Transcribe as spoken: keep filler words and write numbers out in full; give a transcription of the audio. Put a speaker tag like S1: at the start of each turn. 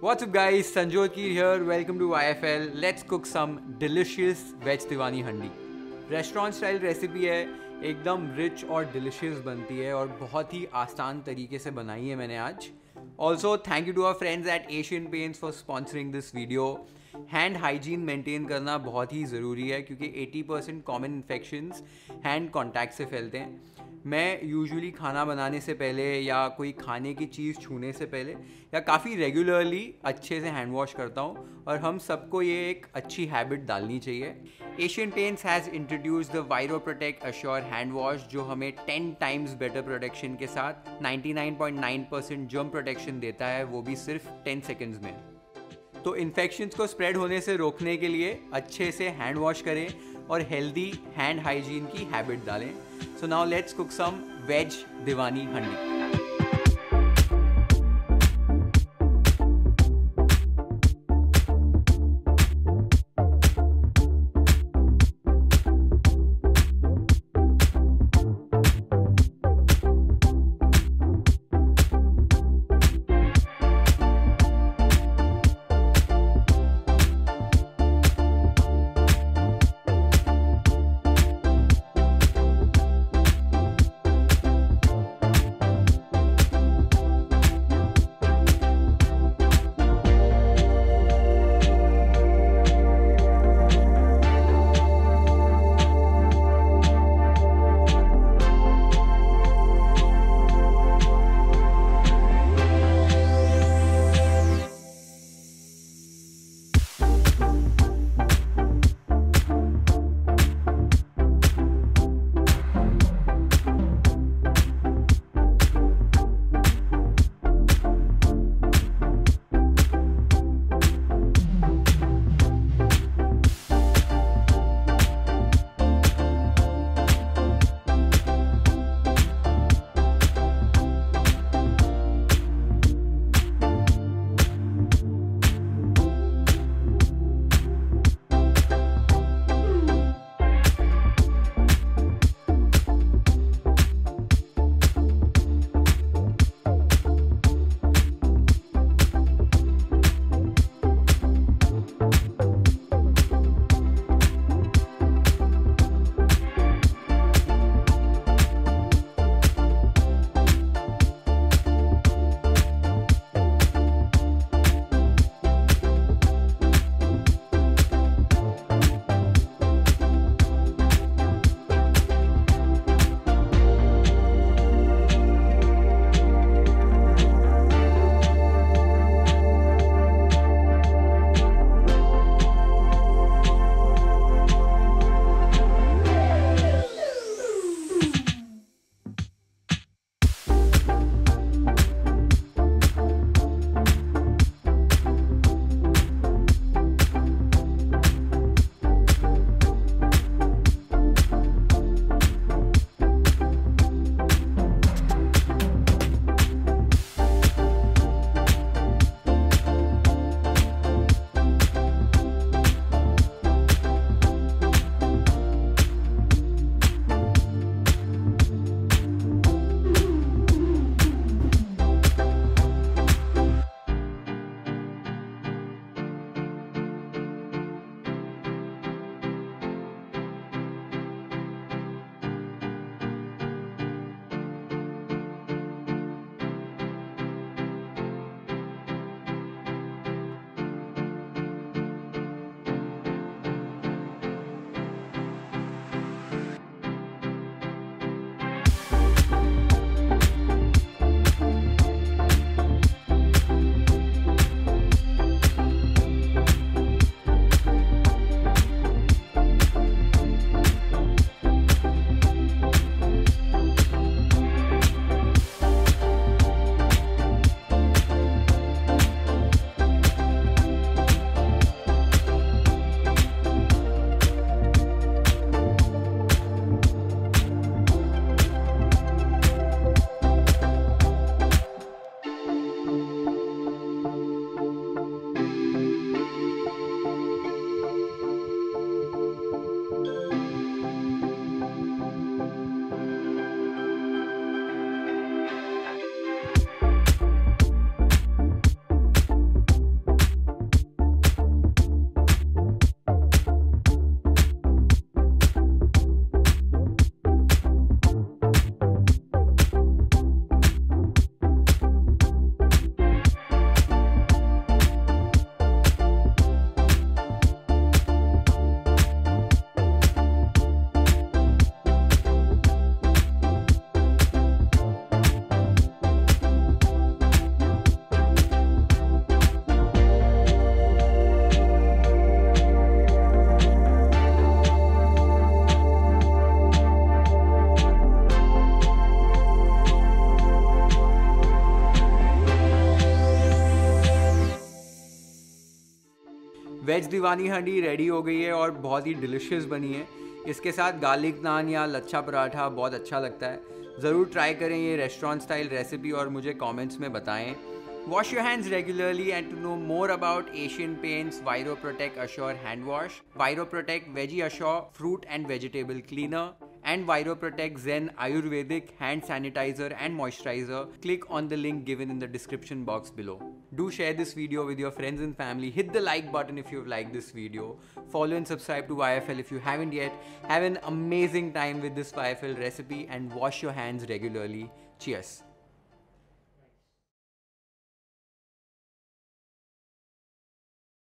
S1: What's up guys, Sanjyot Keer here, welcome to Y F L. Let's cook some delicious Veg Diwani Handi. Restaurant style recipe है, एकदम rich और delicious बनती है और बहुत ही आसान तरीके से बनाई है मैंने आज. Also thank you to our friends at Asian Paints for sponsoring this video. Hand hygiene maintain करना बहुत ही ज़रूरी है क्योंकि अस्सी percent common infections hand contact से फैलते हैं. मैं यूजुअली खाना बनाने से पहले या कोई खाने की चीज़ छूने से पहले या काफ़ी रेगुलरली अच्छे से हैंड वॉश करता हूँ और हम सबको ये एक अच्छी हैबिट डालनी चाहिए. Asian Paints has introduce the Viro Protect Assure hand wash जो हमें टेन टाइम्स बेटर प्रोटेक्शन के साथ ninety nine point nine percent germ protection देता है, वो भी सिर्फ टेन सेकेंड्स में. तो इन्फेक्शंस को स्प्रेड होने से रोकने के लिए अच्छे से हैंड वॉश करें और हेल्दी हैंड हाइजीन की हैबिट डालें. So now let's cook some veg diwani handi. Veg diwani handi ready हो गई है और बहुत ही डिलिशियस बनी है। इसके साथ गार्लिक नान या लच्छा पराठा बहुत अच्छा लगता है। ज़रूर ट्राई करें ये रेस्टोरेंट स्टाइल रेसिपी और मुझे कमेंट्स में बताएं। Wash your hands regularly, and to know more about Asian Paints ViroProtect Assure Hand Wash, ViroProtect Veggie Assure Fruit and Vegetable Cleaner, and ViroProtect Zen Ayurvedic Hand Sanitizer and Moisturizer, click on the link given in the description box below. Do share this video with your friends and family. Hit the like button if you've liked this video. Follow and subscribe to Y F L if you haven't yet. Have an amazing time with this Y F L recipe and wash your hands regularly. Cheers.